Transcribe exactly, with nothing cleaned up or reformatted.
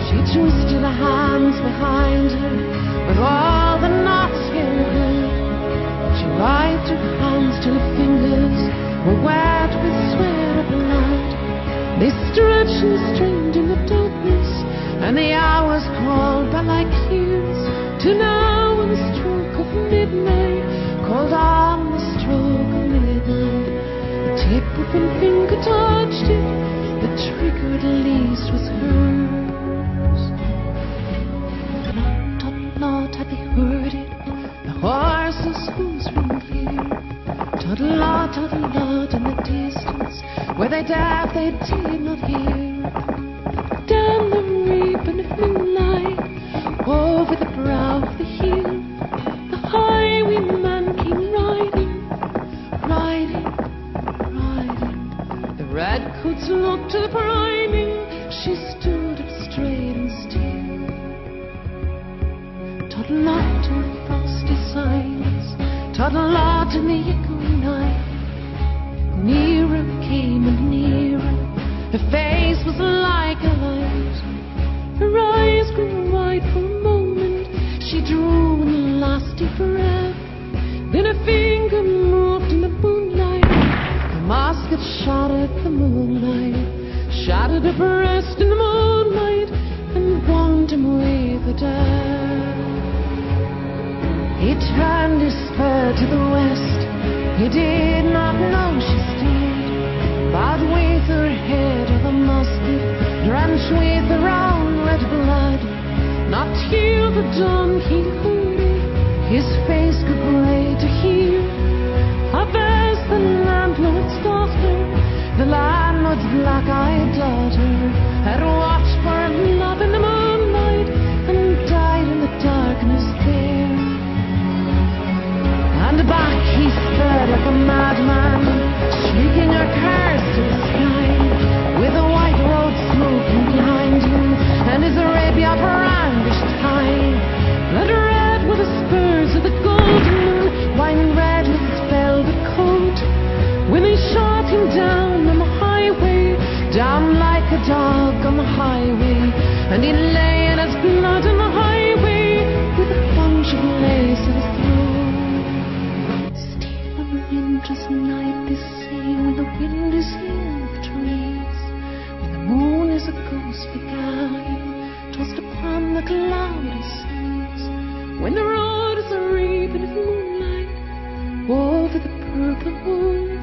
She twisted her hands behind her, but all the knots came good. She wiped her hands till her fingers were wet with sweat of blood. They stretched and strained in the darkness, and the hours crawled by like years, to now on the stroke of midnight, called on the stroke of midnight. The tip of one finger touched it, the trigger at least was hers. Lot, tot, lot, had they heard it? The horses' hooves from fear. Toddle-lot, toddle-lot in the distance, where they deaf they did not hear. Down the ribbon of moonlight, over the brow of the hill, the highwayman came riding, riding, riding. The redcoats looked to the priming, she stood up straight and still. Toddle-lot in the frosty silence, toddle-lot in the echoing night. Nearer came and nearer, her face was like a light. Her eyes grew wide for a moment, she drew and lasted forever. Then her finger moved in the moonlight, her musket shot at the moonlight, shattered her breast in the moonlight, and warmed him with a dare. He turned his spur to the west, he did not know she stayed, bowed with her head of the musket, drenched with her own red blood. Not till the dawn he heard it, his face grew grey to hear. Harvest the landlord's daughter, the landlord's black-eyed daughter, had watched for love in the moonlight, and died in the darkness there. And back he sped like a madman, shrieking her curse to the sky, with the white road smoking behind him, and his Arabia brandished high. Blood red were the spurs of the golden, wine red was his velvet coat, when they shot him down on the highway, down like a dog on the highway, and he lay in his blood on the highway, with a bunch of lace at his throat. Winter's night, they say, when the wind is in the trees, when the moon is a ghostly guide, tossed upon the cloudy seas, when the road is a ribbon of moonlight, over the purple moon.